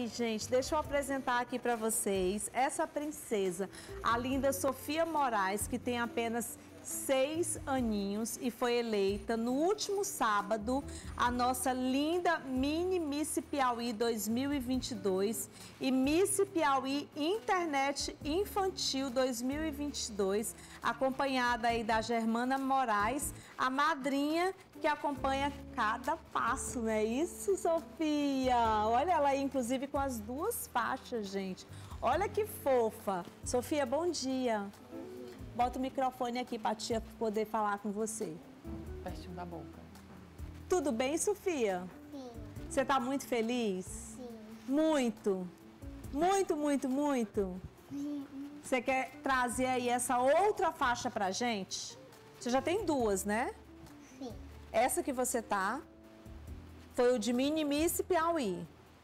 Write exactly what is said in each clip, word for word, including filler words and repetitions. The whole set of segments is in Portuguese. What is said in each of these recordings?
aí, gente, deixa eu apresentar aqui para vocês essa princesa, a linda Sofia Moraes, que tem apenas seis aninhos e foi eleita no último sábado a nossa linda Mini Miss Piauí dois mil e vinte e dois e Miss Piauí Internet Infantil dois mil e vinte e dois, acompanhada aí da Germana Moraes, a madrinha que acompanha cada passo, não é isso, Sofia? Olha ela aí, inclusive com as duas faixas, gente. Olha que fofa. Sofia, bom dia. Bota o microfone aqui para a tia poder falar com você. Pertinho da boca. Tudo bem, Sofia? Sim. Você está muito feliz? Sim. Muito. Muito, muito, muito. Sim. Você quer trazer aí essa outra faixa pra gente? Você já tem duas, né? Sim. Essa que você tá foi o de Mini Miss Piauí.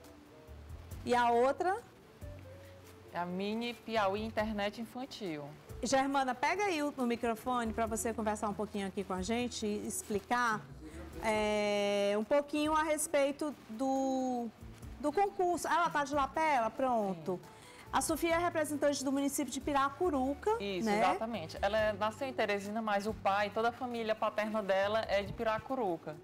E a outra? É a Mini Piauí Internet Infantil. Germana, pega aí o, o microfone para você conversar um pouquinho aqui com a gente e explicar é, um pouquinho a respeito do, do concurso. Ah, ela tá de lapela? Pronto. Sim. A Sofia é representante do município de Piracuruca, Isso, né? Exatamente. Ela é, nasceu em Teresina, mas o pai, toda a família paterna dela é de Piracuruca.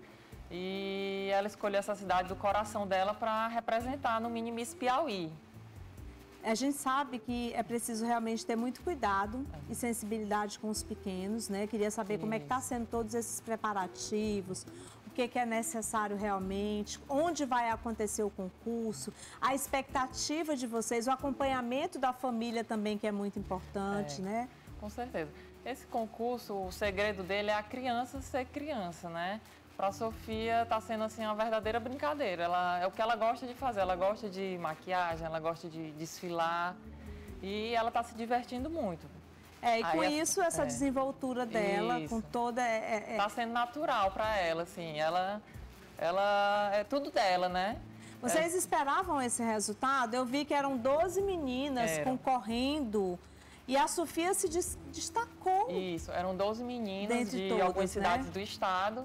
E ela escolheu essa cidade do coração dela para representar no Mini Miss Piauí. A gente sabe que é preciso realmente ter muito cuidado e sensibilidade com os pequenos, né? Queria saber Isso. como é que está sendo todos esses preparativos, o que, que é necessário realmente, onde vai acontecer o concurso, a expectativa de vocês, o acompanhamento da família também, que é muito importante, é, né? Com certeza. Esse concurso, o segredo dele é a criança ser criança, né? Para a Sofia está sendo assim uma verdadeira brincadeira. Ela, é o que ela gosta de fazer. Ela gosta de maquiagem, ela gosta de desfilar e ela está se divertindo muito. É, e Aí com essa, isso, essa é, desenvoltura dela, isso. com toda... Está é, é... sendo natural para ela, assim. Ela, ela é tudo dela, né? Vocês é... esperavam esse resultado? Eu vi que eram doze meninas Era. concorrendo. E a Sofia se destacou. Isso, eram doze meninas de todas, algumas cidades né? do estado.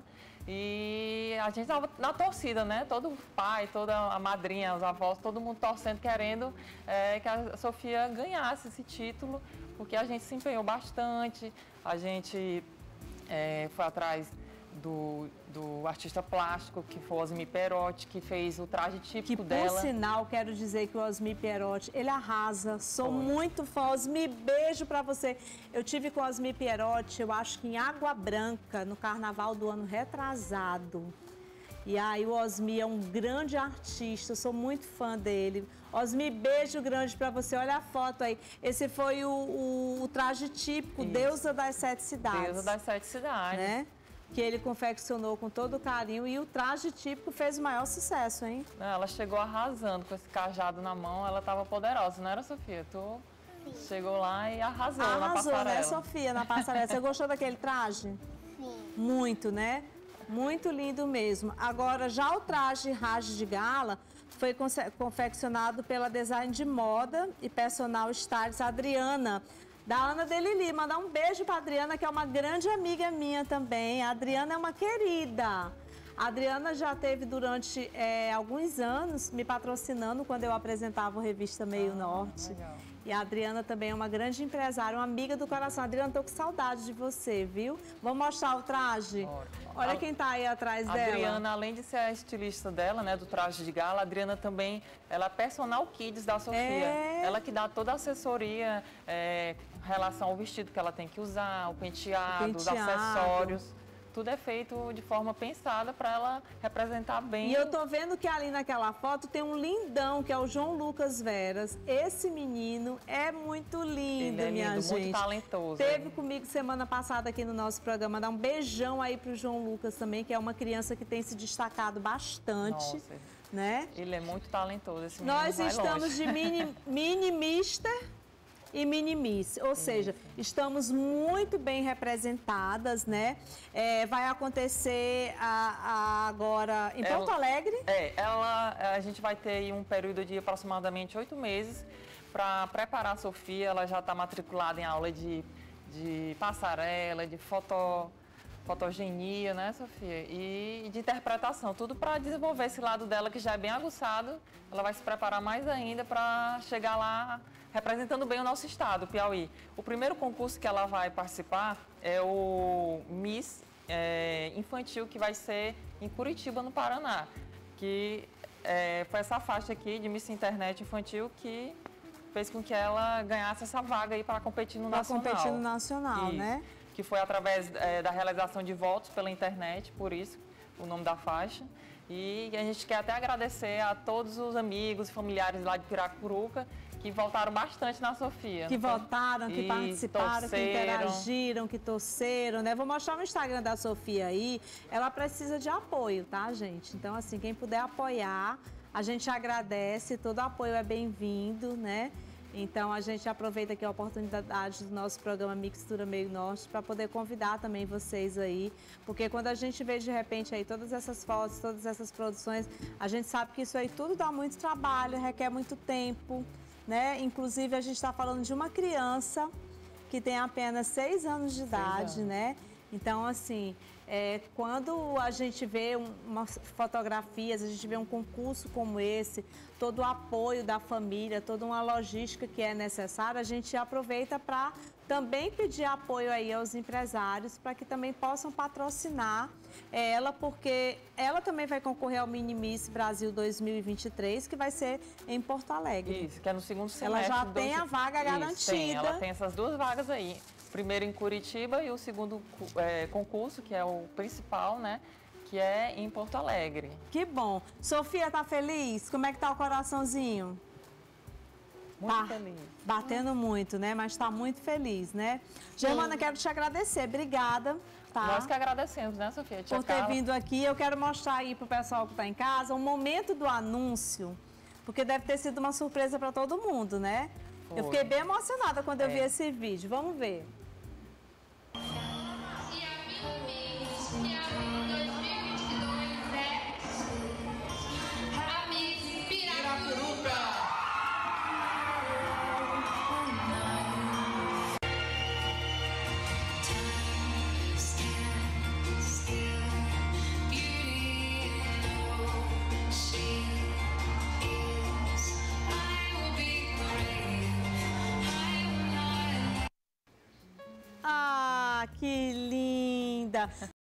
E a gente estava na torcida, né? Todo o pai, toda a madrinha, os avós, todo mundo torcendo, querendo é, que a Sofia ganhasse esse título, porque a gente se empenhou bastante, a gente é, foi atrás do, do artista plástico, que foi o Osmi Perotti, que fez o traje típico que, dela. Por sinal, quero dizer que o Osmi Perotti, ele arrasa. Sou foi. muito fã. Osmi, beijo pra você. Eu tive com o Osmi Perotti, eu acho que em Água Branca, no carnaval do ano retrasado. E aí o Osmi é um grande artista, sou muito fã dele. Osmi, beijo grande pra você. Olha a foto aí. Esse foi o, o, o traje típico, Isso. Deusa das Sete Cidades. Deusa das Sete Cidades. Né? Que ele confeccionou com todo carinho e o traje típico fez o maior sucesso, hein? Ela chegou arrasando com esse cajado na mão, ela estava poderosa, não era, Sofia? Tu Sim. chegou lá e arrasou, arrasou na passarela. Arrasou, né, Sofia, na passarela. Você gostou daquele traje? Sim. Muito, né? Muito lindo mesmo. Agora, já o traje Rage de Gala foi confeccionado pela design de moda e personal stylist Adriana, da Ana Delili. Mandar um beijo para a Adriana, que é uma grande amiga minha também. A Adriana é uma querida. A Adriana já teve durante é, alguns anos me patrocinando quando eu apresentava a revista Meio ah, Norte. Legal. E a Adriana também é uma grande empresária, uma amiga do coração. Adriana, tô com saudade de você, viu? Vamos mostrar o traje? Ótimo. Olha a, quem tá aí atrás a dela. A Adriana, além de ser a estilista dela, né, do traje de gala, a Adriana também, ela é personal kids da Sofia. É... Ela que dá toda a assessoria é, em relação ao vestido que ela tem que usar, o penteado, o penteado. Os acessórios. Tudo é feito de forma pensada para ela representar bem. E eu tô vendo que ali naquela foto tem um lindão, que é o João Lucas Veras. Esse menino é muito lindo, Ele é minha lindo, gente. muito talentoso. Teve comigo semana passada aqui no nosso programa. Dá um beijão aí pro João Lucas também, que é uma criança que tem se destacado bastante. Nossa, né? Ele é muito talentoso, esse menino Nós vai estamos longe. de mini, mini mister e Mini Miss, ou seja, Isso. estamos muito bem representadas, né? É, vai acontecer a, a agora em ela, Porto Alegre? É, ela, a gente vai ter aí um período de aproximadamente oito meses para preparar a Sofia. Ela já está matriculada em aula de, de passarela, de foto, fotogenia, né, Sofia? E de interpretação, tudo para desenvolver esse lado dela que já é bem aguçado. Ela vai se preparar mais ainda para chegar lá representando bem o nosso estado, Piauí. O primeiro concurso que ela vai participar é o Miss é, Infantil, que vai ser em Curitiba, no Paraná, que é, foi essa faixa aqui de Miss Internet Infantil que fez com que ela ganhasse essa vaga aí para competir no pra nacional. Para competir no nacional, Isso. né? Que foi através é, da realização de votos pela internet, por isso o nome da faixa. E a gente quer até agradecer a todos os amigos e familiares lá de Piracuruca que votaram bastante na Sofia. Que votaram, que e participaram, torceram. que interagiram, que torceram, né? Vou mostrar o Instagram da Sofia aí. Ela precisa de apoio, tá, gente? Então, assim, quem puder apoiar, a gente agradece. Todo apoio é bem-vindo, né? Então, a gente aproveita aqui a oportunidade do nosso programa Mixtura Meio Norte para poder convidar também vocês aí, porque quando a gente vê de repente aí todas essas fotos, todas essas produções, a gente sabe que isso aí tudo dá muito trabalho, requer muito tempo, né? Inclusive, a gente está falando de uma criança que tem apenas seis anos de idade, né? Então, assim, é, quando a gente vê um, umas fotografias, a gente vê um concurso como esse, todo o apoio da família, toda uma logística que é necessária, a gente aproveita para também pedir apoio aí aos empresários para que também possam patrocinar ela, porque ela também vai concorrer ao Mini Miss Brasil dois mil e vinte e três, que vai ser em Porto Alegre. Isso, que é no segundo semestre. Ela já tem a vaga garantida. Isso, tem, ela tem essas duas vagas aí. Primeiro em Curitiba e o segundo é, concurso, que é o principal, né? Que é em Porto Alegre. Que bom. Sofia, tá feliz? Como é que tá o coraçãozinho? Muito tá feliz. Batendo muito, né? Mas tá muito feliz, né? Germana, quero te agradecer. Obrigada. Tá? Nós que agradecemos, né, Sofia? Tia Por ter Carla. vindo aqui. Eu quero mostrar aí pro pessoal que tá em casa o momento do anúncio, porque deve ter sido uma surpresa para todo mundo, né? Foi. Eu fiquei bem emocionada quando eu É. vi esse vídeo. Vamos ver. Ah, que linda!